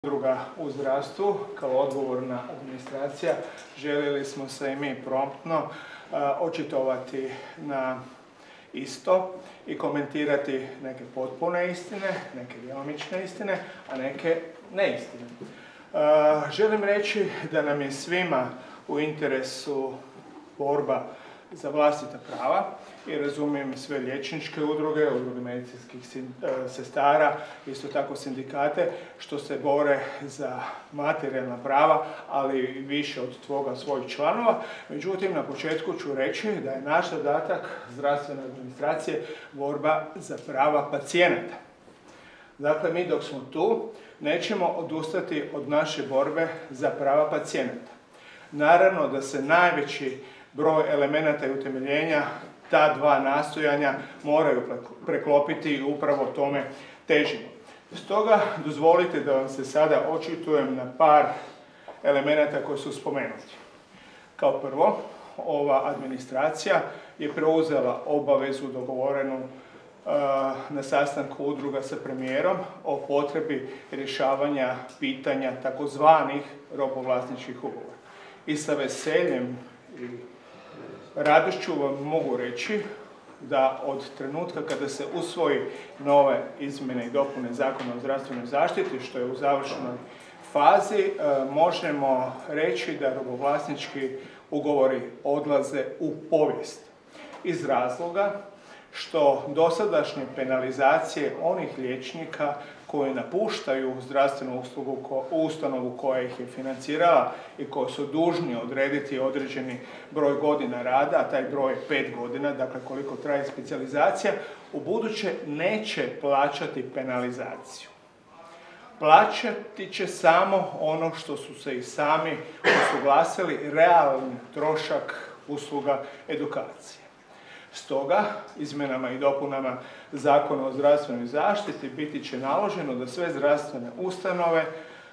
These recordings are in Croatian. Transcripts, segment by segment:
udruga u zdravstvu, kao odgovorna administracija, željeli smo se i mi promptno očitovati na isto i komentirati neke potpune istine, neke djelomične istine, a neke neistine. Želim reći da nam je svima u interesu borba za vlastita prava i razumijem sve liječničke udruge, udruge medicinskih sestara, isto tako sindikate, što se bore za materijalna prava, ali više od toga svojih članova. Međutim, na početku ću reći da je naš zadatak zdravstvene administracije borba za prava pacijenata. Dakle, mi dok smo tu, nećemo odustati od naše borbe za prava pacijenata. Naravno da se najveći broj elemenata i utemeljenja ta dva nastojanja moraju preklopiti i upravo tome težimo. Stoga dozvolite da vam se sada očitujem na par elemenata koji su spomenuti. Kao prvo, ova administracija je preuzela obavezu dogovorenu na sastanku udruga sa premijerom o potrebi rješavanja pitanja takozvanih robovlasničkih ugovora. I sa veseljem i radošću vam mogu reći da od trenutka kada se usvoji nove izmjene i dopune Zakona o zdravstvenoj zaštiti, što je u završnoj fazi, možemo reći da robovlasnički ugovori odlaze u povijest. Iz razloga što dosadašnje penalizacije onih liječnika koji napuštaju zdravstvenu ustanovu koja ih je financirala i koji su dužni odrediti određeni broj godina rada, a taj broj je 5 godina, dakle koliko traje specijalizacija, ubuduće neće plaćati penalizaciju. Plaćati će samo ono što su se i sami usuglasili, realni trošak usluga edukacije. Stoga, izmjenama i dopunama Zakona o zdravstvenoj zaštiti biti će naloženo da sve zdravstvene ustanove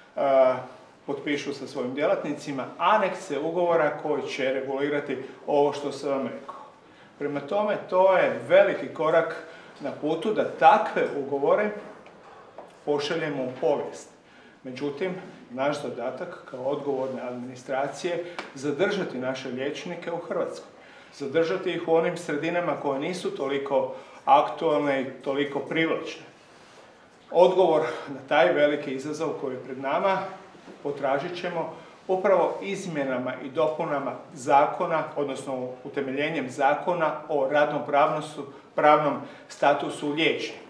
potpišu sa svojim djelatnicima anekse ugovora koji će regulirati ovo što sam vam rekao. Prema tome, to je veliki korak na putu da takve ugovore pošaljemo u povijest. Međutim, naš zadatak kao odgovorne administracije zadržati naše liječnike u Hrvatskoj. Zadržati ih u onim sredinama koje nisu toliko aktualne i toliko privlačne. Odgovor na taj veliki izazov koji je pred nama potražit ćemo upravo izmjenama i dopunama zakona, odnosno utemeljenjem zakona o radnom pravnom statusu liječnika,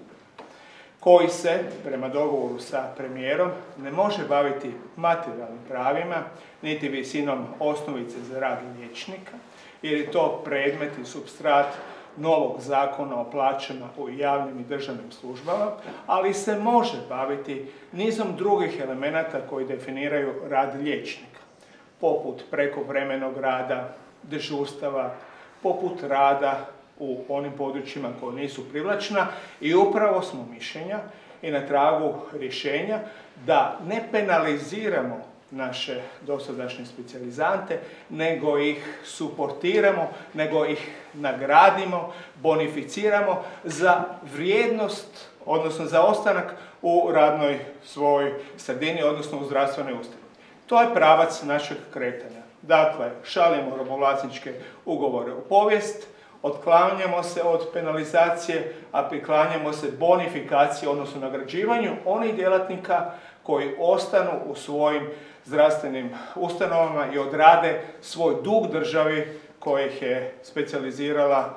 koji se, prema dogovoru sa premijerom, ne može baviti materijalnim pravima, niti visinom osnovice za rad liječnika, jer je to predmet i supstrat novog zakona o plaćama u javnim i državnim službama, ali se može baviti nizom drugih elemenata koji definiraju rad liječnika, poput prekovremenog rada, dežurstava, poput rada u onim područjima koja nisu privlačna i upravo smo mišljenja i na tragu rješenja da ne penaliziramo naše dosadašnje specijalizante, nego ih suportiramo, nego ih nagradimo, bonificiramo za vrijednost, odnosno za ostanak u radnoj svojoj sredini, odnosno u zdravstvenoj ustanovi. To je pravac našeg kretanja. Dakle, šaljemo robovlasničke ugovore u povijest, otklanjamo se od penalizacije, a priklanjamo se bonifikaciji, odnosno nagrađivanju onih djelatnika koji ostanu u svojim zdravstvenim ustanovama i odrade svoj dug državi koja ih je specijalizirala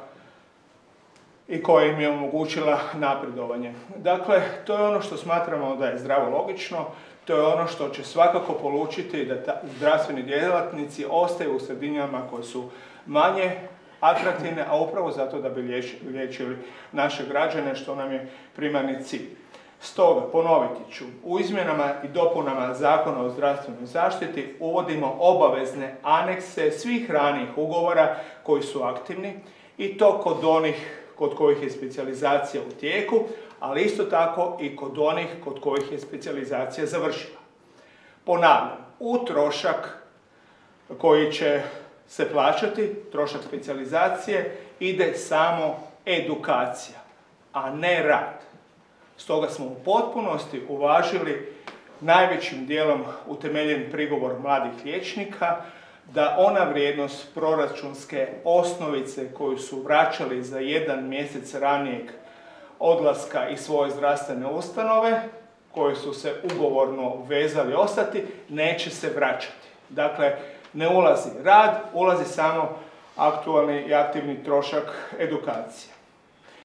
i koja im je omogućila napredovanje. Dakle, to je ono što smatramo da je zdravo logično, to je ono što će svakako polučiti da zdravstveni djelatnici ostaju u sredinama koje su manje atraktivne, a upravo zato da bi liječili naše građane, što nam je primarni cilj. Stoga, ponoviti ću, u izmjenama i dopunama Zakona o zdravstvenoj zaštiti uvodimo obavezne anekse svih ranijih ugovora koji su aktivni i to kod onih kod kojih je specijalizacija u tijeku, ali isto tako i kod onih kod kojih je specijalizacija završila. Ponavljam, u trošak koji će se plaćati, trošak specijalizacije, ide samo edukacija, a ne rad. Stoga smo u potpunosti uvažili najvećim dijelom utemeljen prigovor mladih liječnika, da ona vrijednost proračunske osnovice koju su vraćali za 1 mjesec ranijeg odlaska iz svoje zdravstvene ustanove, koji su se ugovorno vezali ostati, neće se vraćati. Dakle, ne ulazi rad, ulazi samo aktualni i aktivni trošak edukacije.